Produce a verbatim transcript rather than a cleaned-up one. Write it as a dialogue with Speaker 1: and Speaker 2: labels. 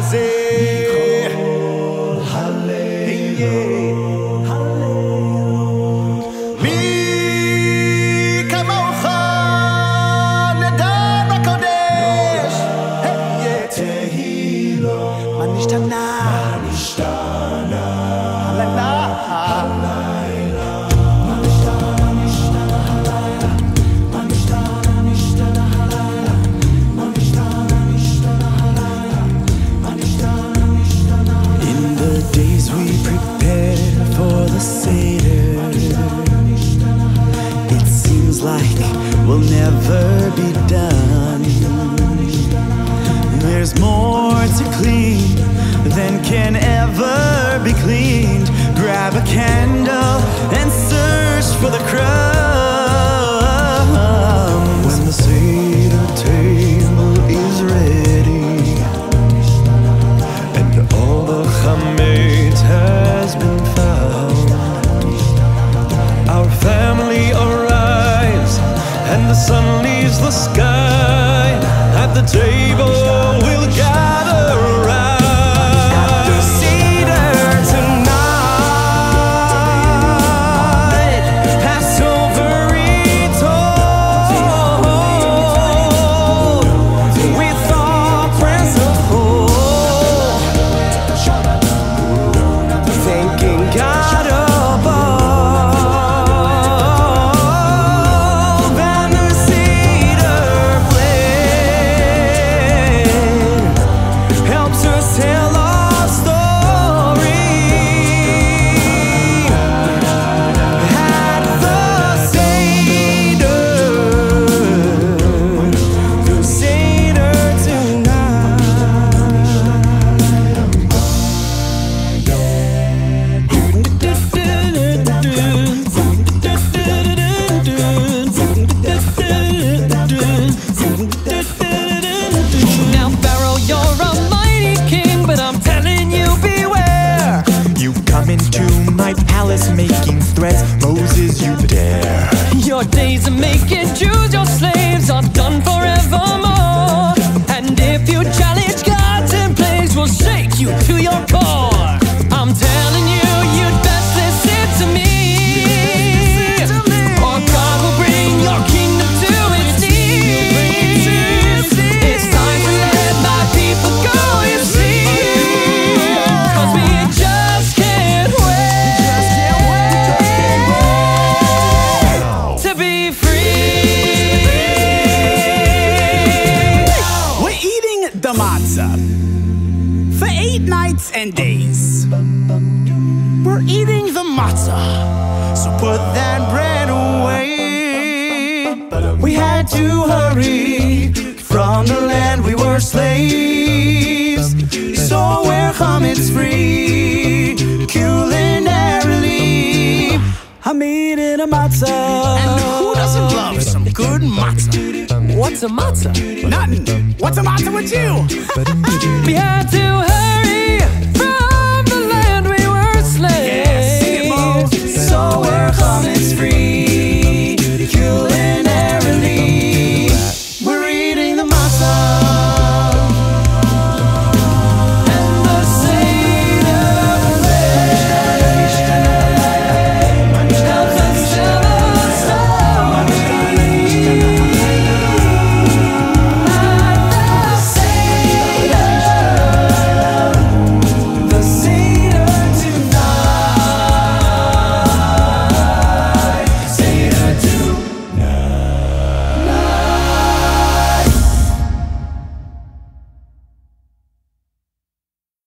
Speaker 1: Will never be done. There's more to clean than can ever be cleaned. Grab a candle and search for the crumbs. When the Seder table is ready and all the chametz has been found, our family arrives and the sun leaves the sky. At the table we'll gather around. At the Seder tonight, Passover retold, with our prayers of hope, thanking God above. Making threats, Moses, you dare.
Speaker 2: Your days of making Jews your slaves are done forevermore. And if you challenge God's in place, we'll shake you to your core. I'm telling you, you'd best listen to me, or God will bring your kingdom to its knees. It's time to let my people go, you see, 'cause we just can't wait.
Speaker 3: The matzah for eight nights and days. We're eating the matzah, so put that bread away. We had to hurry from the land we were slaves, so we're chametz free culinarily. I'm eating a matzah, and who doesn't love some good matzah?
Speaker 2: What's a matzah?
Speaker 3: Nothing. What's the matter with you?
Speaker 2: We had to hurry